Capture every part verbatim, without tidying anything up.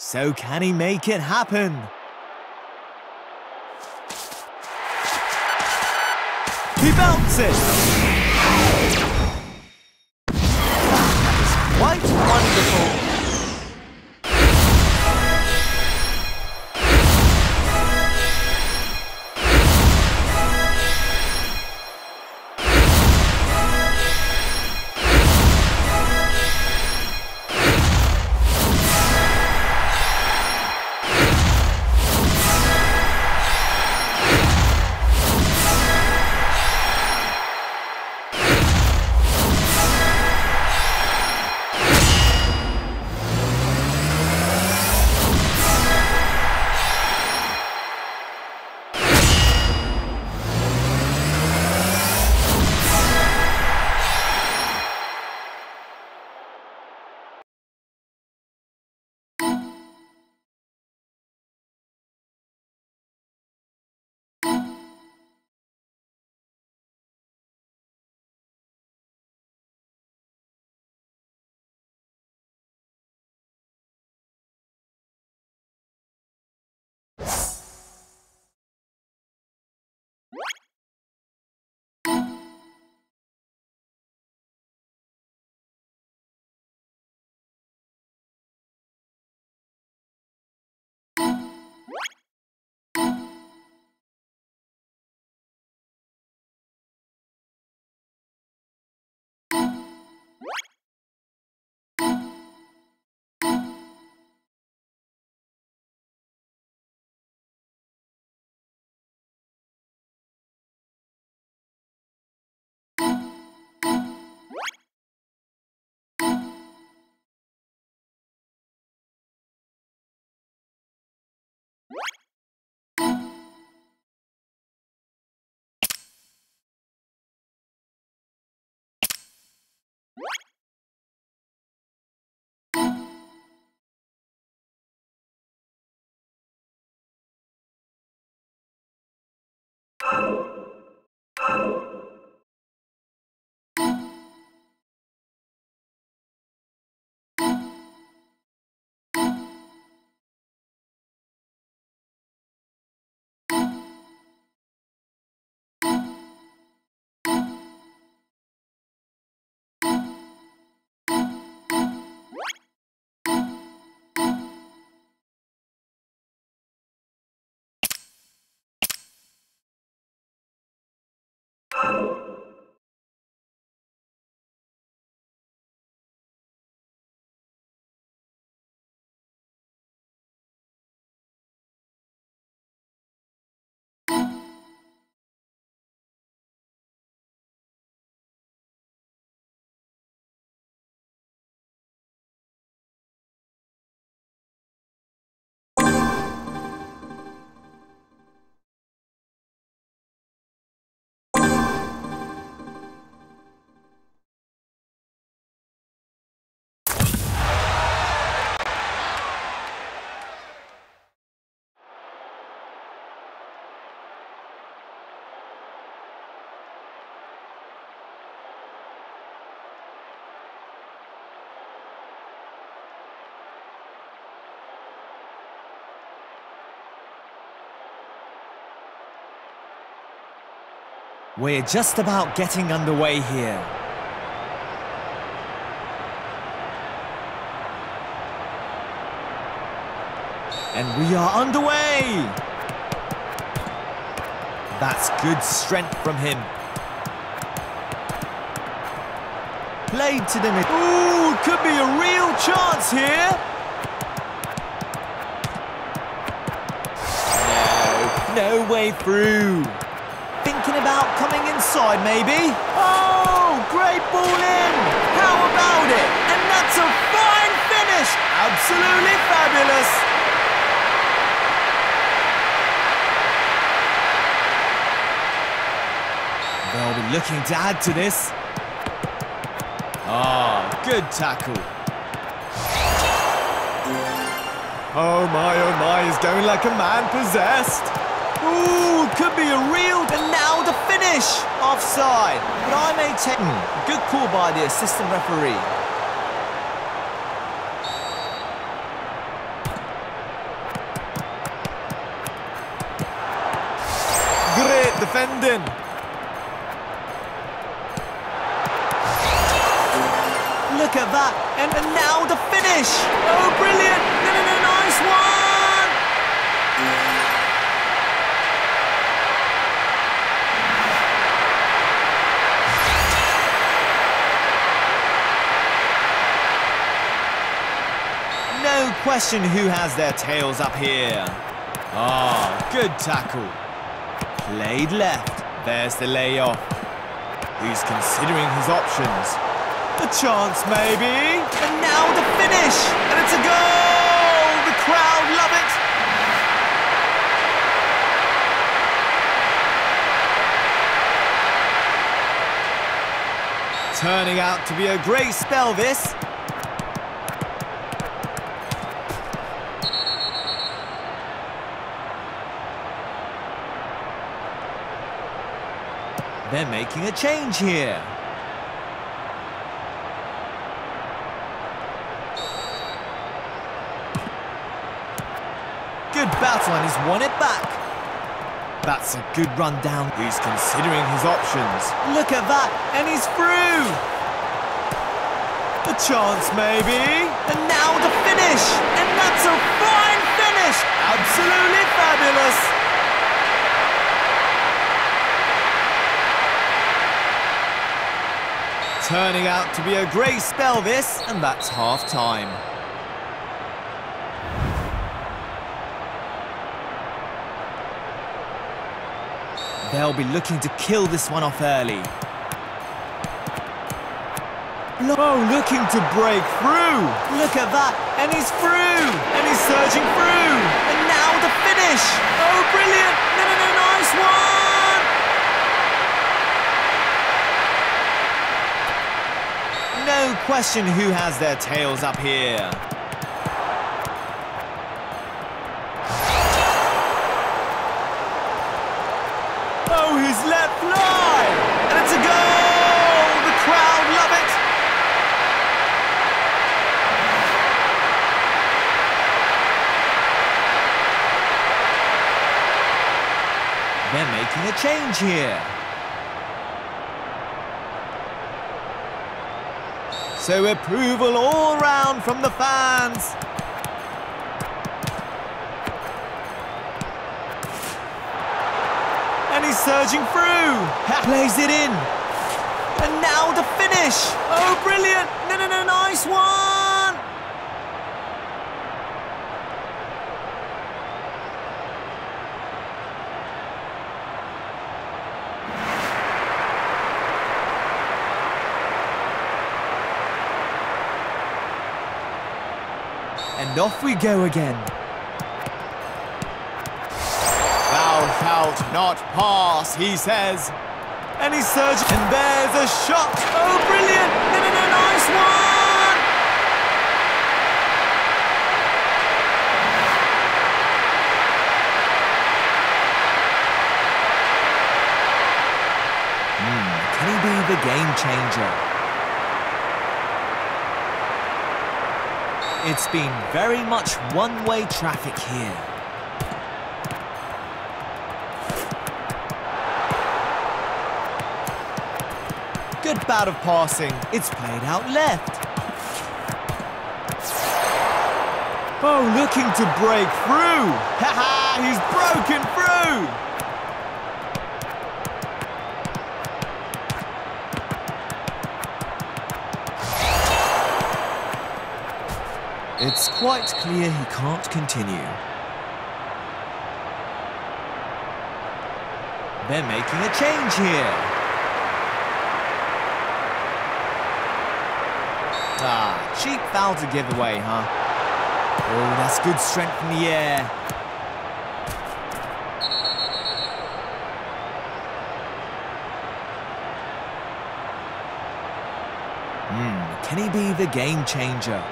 So can he make it happen? He bounces! That is quite wonderful. We're just about getting underway here. And we are underway! That's good strength from him. Played to the mid. Ooh, could be a real chance here. No, no way through. Thinking about coming inside, maybe? Oh, great ball in! How about it? And that's a fine finish! Absolutely fabulous! They'll be looking to add to this. Ah, oh, good tackle. Oh my, oh my, he's going like a man possessed. Ooh, could be a real... And now the finish! Offside. But I may take... Mm, good call by the assistant referee. defending. Look at that, and, and now the finish. Oh, brilliant! No, no, no, nice one! No question who has their tails up here. Ah, oh, good tackle. Played left. There's the layoff. He's considering his options. A chance, maybe. And now the finish. And it's a goal. The crowd love it. Turning out to be a great spell, this. They're making a change here. Good battle and he's won it back. That's a good run down. He's considering his options. Look at that, and he's through. A chance maybe. And now the finish. And that's a fine finish. Absolutely fabulous. Turning out to be a great spell, this, and that's half-time. They'll be looking to kill this one off early. Oh, looking to break through. Look at that, and he's through, and he's surging through. And now the finish. Oh, brilliant. No, no, no, nice one. No question who has their tails up here. Oh, he's let fly! And it's a goal! The crowd love it! They're making a change here. So approval all round from the fans. And he's surging through. Plays it in. And now the finish. Oh, brilliant. No, no, no, nice one. And off we go again. Foul, shout, not pass, he says. And he's surging. And there's a shot. Oh, brilliant. No, no, no, nice one. Hmm, can he be the game changer? It's been very much one-way traffic here. Good bout of passing. It's played out left. Oh, looking to break through. Ha-ha, he's broken through. It's quite clear he can't continue. They're making a change here. Ah, cheap foul to give away, huh? Oh, that's good strength in the air. Hmm, can he be the game changer?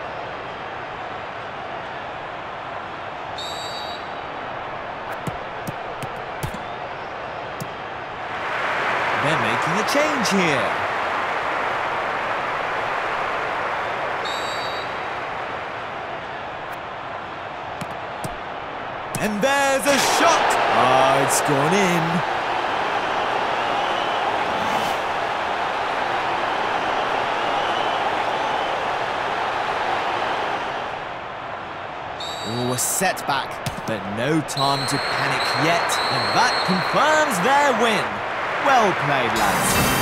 They're making a change here. And there's a shot! Oh, it's gone in. setback. But no time to panic yet, and that confirms their win. Well played, lads.